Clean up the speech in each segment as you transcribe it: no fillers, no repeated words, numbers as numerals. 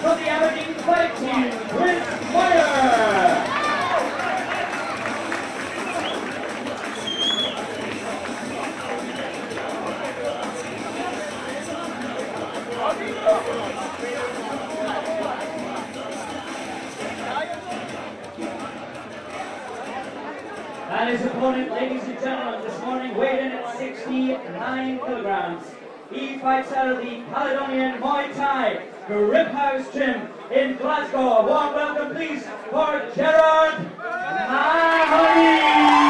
from the Aberdeen Fight Team, Chris Meyer. And his opponent, ladies and gentlemen, this morning weighed in at 69 kilograms. He fights out of the Caledonian Muay Thai Grip House Gym in Glasgow. A warm welcome, please, for Gerard Mahoney.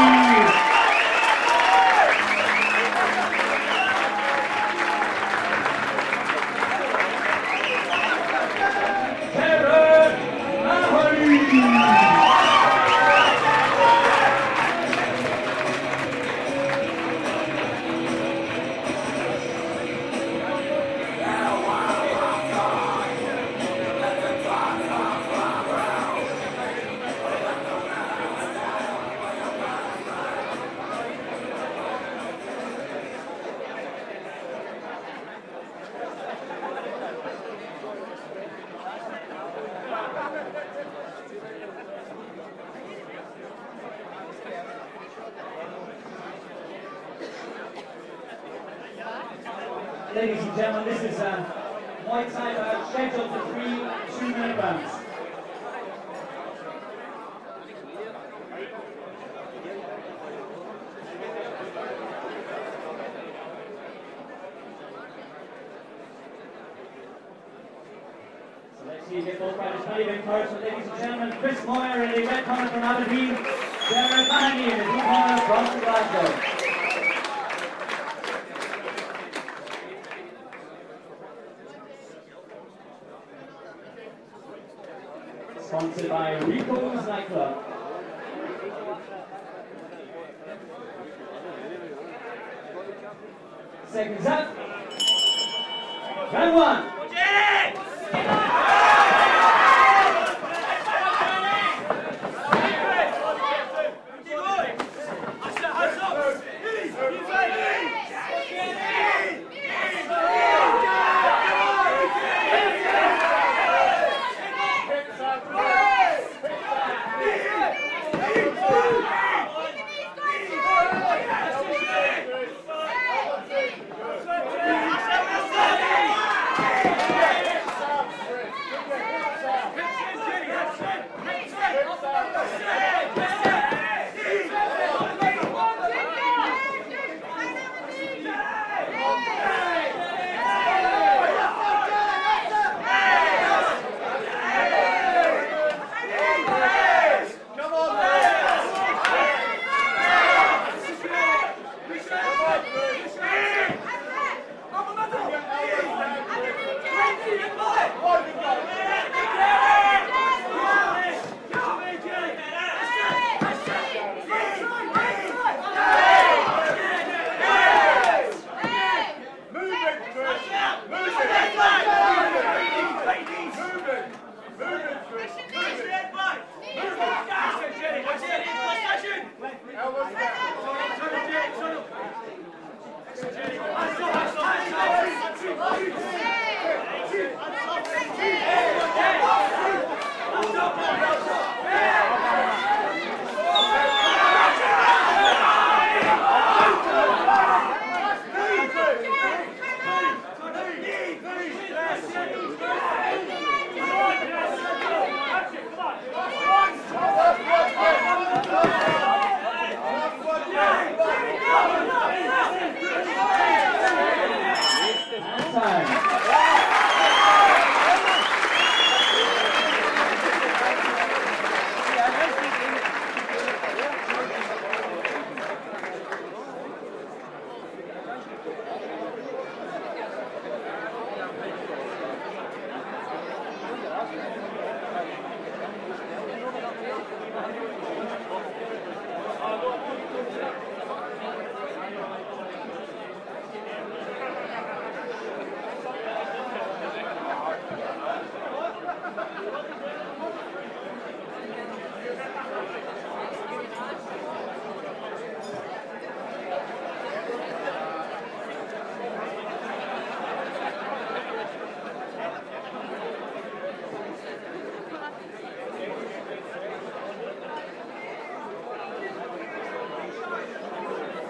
Ladies and gentlemen, this is Muay Thai bout scheduled for 3 2-minute rounds. So let's see if both fighters plenty of encouragement. Ladies and gentlemen, Chris Moyer in the red corner from Aberdeen, Gerard Mahoney in the blue corner from Glasgow. Sponsored by Rico's Nightclub. Seconds up. Round one.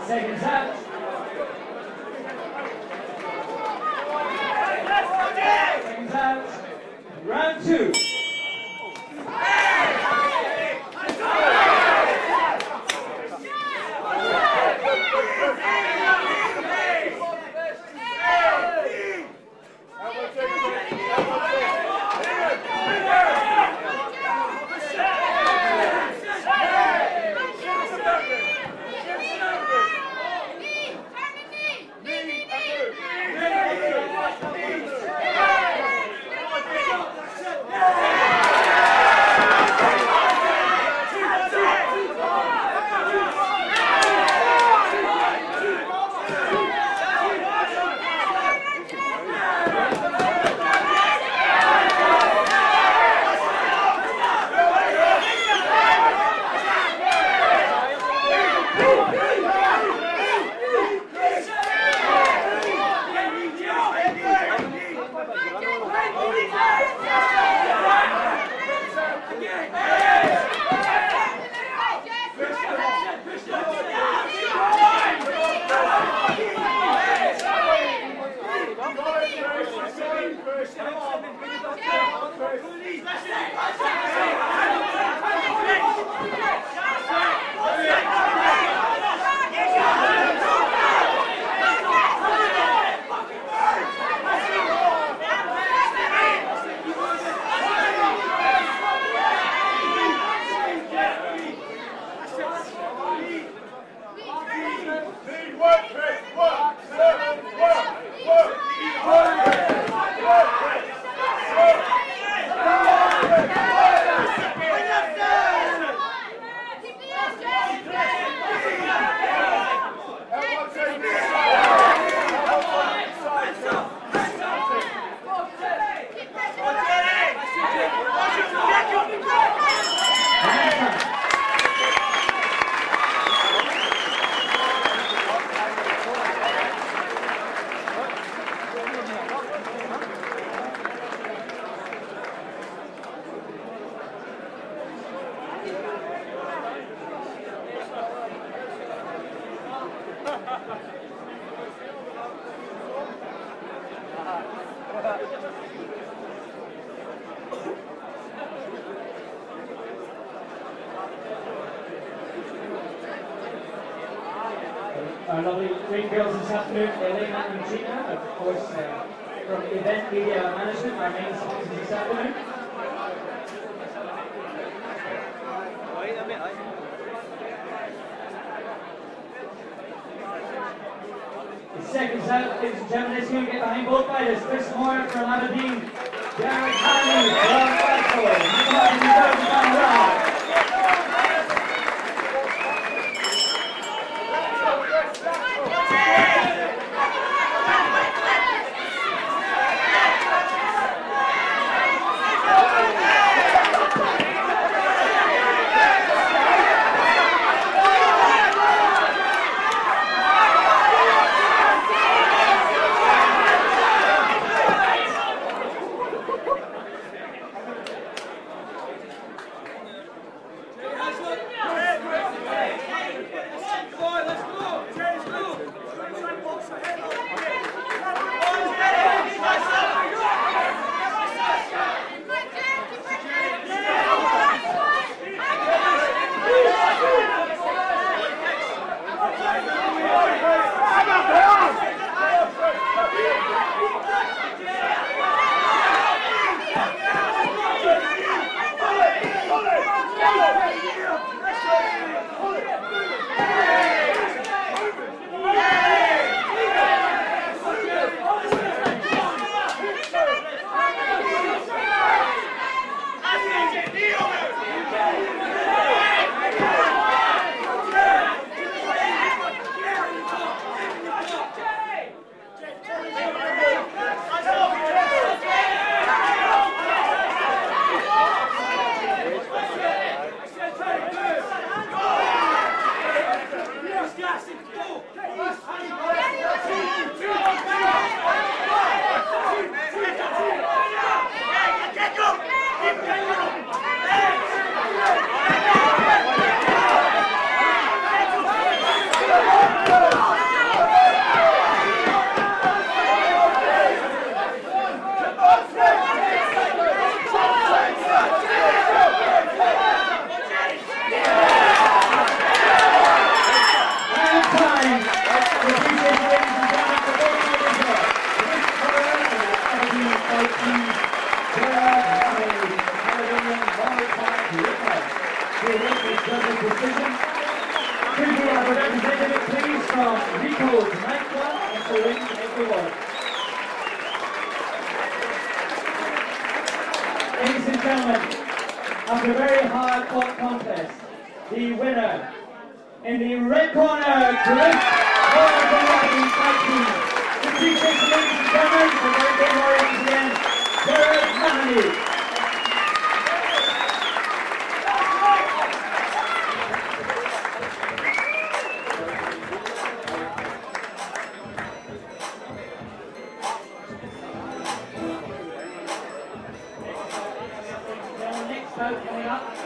Seconds out. Seconds out. Round 2. Our lovely green girls this afternoon, Elena and Gina, of course, from Event Media Management, our main sponsors this afternoon. Seconds out, ladies and gentlemen, this going to get behind both fighters. Chris Moore from Aberdeen, Jared Hanley from Glasgow. gentlemen, after a very hard-fought contest, the winner in the red corner, Chris Morgan Fight Team. The chief ladies and gentlemen, for very big audience again, Jared Mahoney. Next bout coming up.